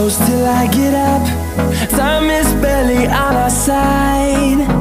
close till I get up. Time is barely on our side.